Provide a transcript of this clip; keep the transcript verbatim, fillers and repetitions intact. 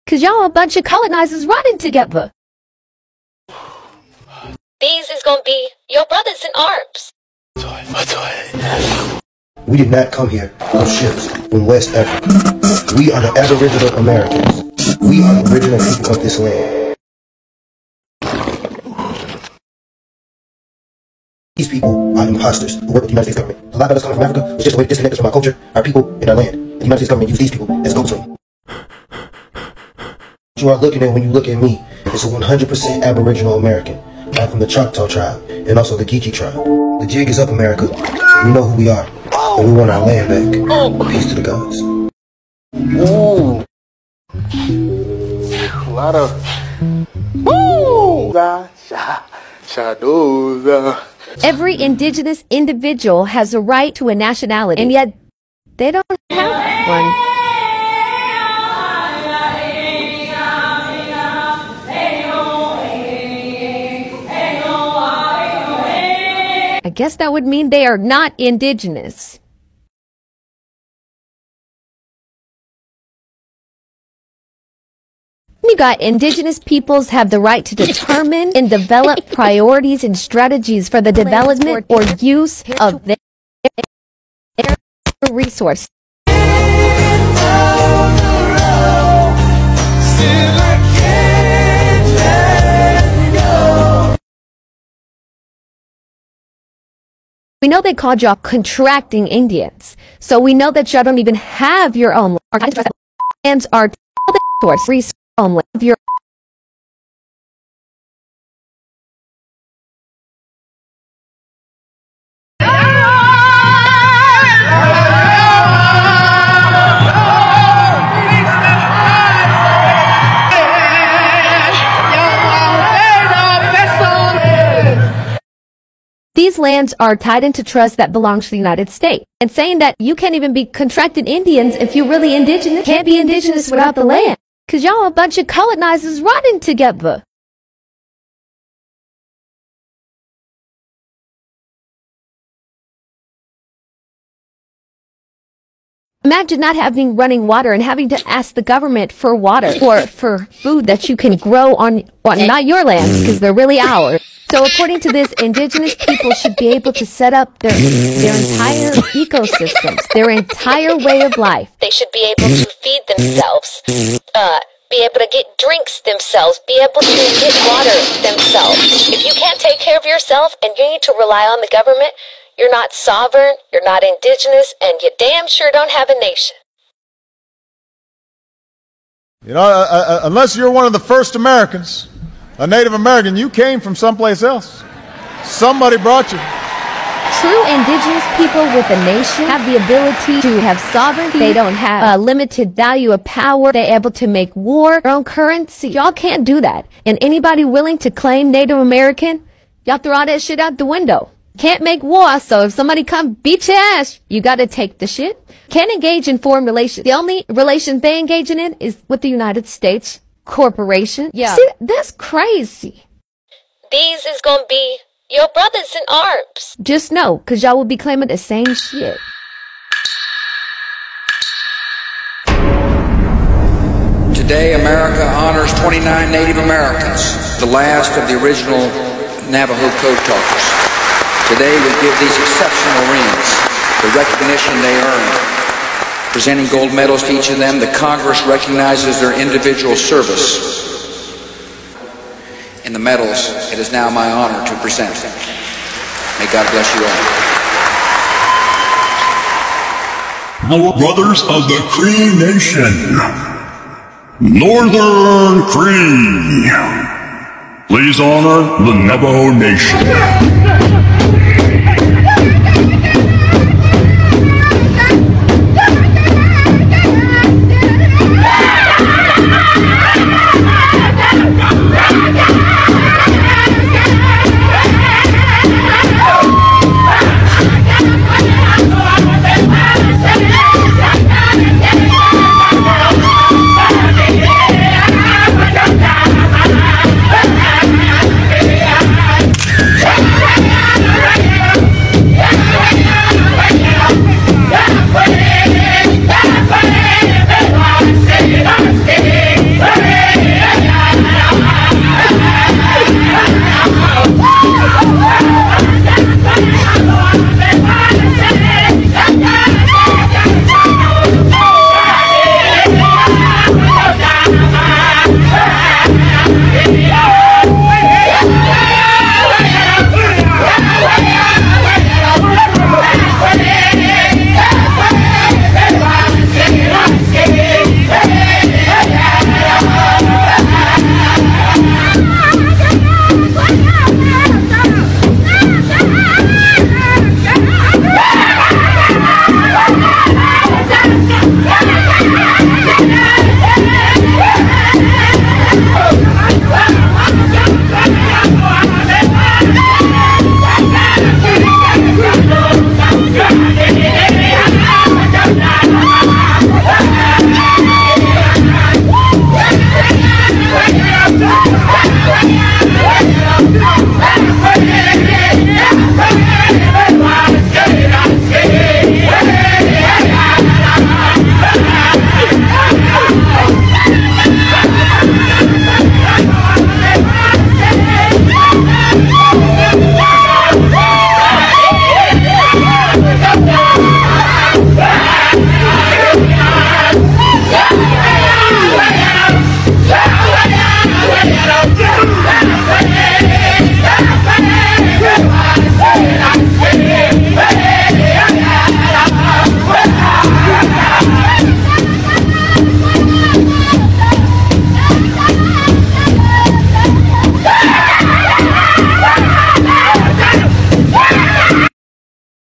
Cause y'all a bunch of colonizers riding together. These is gonna be your brothers in arms. We did not come here on ships from West Africa. We are the Aboriginal Americans. We are the original people of this land. These people are imposters who work with the United States government. A lot of us coming from Africa was just a way to disconnect us from our culture, our people, and our land. The United States government used these people as go-between. What you are looking at when you look at me is a one hundred percent Aboriginal American. I'm from the Choctaw tribe and also the Geechee tribe. The jig is up, America. We know who we are, and we want our land back. Peace to the gods. Ooh. A lot of Woo! Shadows. Every indigenous individual has a right to a nationality, and yet they don't have one. I guess that would mean they are not indigenous. You got indigenous peoples have the right to determine and develop priorities and strategies for the development or use of their resources. We know they called y'all contracting Indians, so we know that y'all don't even have your own land. Lands are source resource homeland of your. These lands are tied into trusts that belong to the United States. And saying that you can't even be contracted Indians if you're really indigenous, can't be indigenous without the land. Cause y'all a bunch of colonizers riding together. Imagine not having running water and having to ask the government for water or for food that you can grow on, on not your lands, because they're really ours. So according to this, indigenous people should be able to set up their, their entire ecosystems, their entire way of life. They should be able to feed themselves, uh, be able to get drinks themselves, be able to get water themselves. If you can't take care of yourself and you need to rely on the government, you're not sovereign, you're not indigenous, and you damn sure don't have a nation. You know, uh, uh, unless you're one of the first Americans, a Native American, you came from someplace else. Somebody brought you. True indigenous people with a nation have the ability to have sovereignty. They don't have a limited value of power. They're able to make war, their own currency. Y'all can't do that. And anybody willing to claim Native American, y'all throw all that shit out the window. Can't make war, so if somebody come beat your ass, you gotta take the shit. Can't engage in foreign relations. The only relations they engage in is with the United States corporation. Yeah. See, that's crazy. These is gonna be your brothers in arms. Just know, cause y'all will be claiming the same shit. Today, America honors twenty-nine Native Americans, the last of the original Navajo Code Talkers. Today, we give these exceptional rings the recognition they earned. Presenting gold medals to each of them, the Congress recognizes their individual service. In the medals, it is now my honor to present. May God bless you all. Our brothers of the Cree Nation, Northern Cree, please honor the Navajo Nation. Yeah! you.